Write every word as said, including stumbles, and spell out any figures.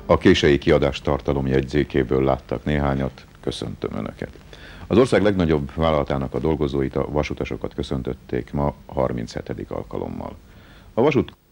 A kései kiadás tartalom jegyzékéből láttak néhányat, köszöntöm Önöket. Az ország legnagyobb vállalatának a dolgozóit, a vasutasokat köszöntötték ma harminchetedik alkalommal. A vasút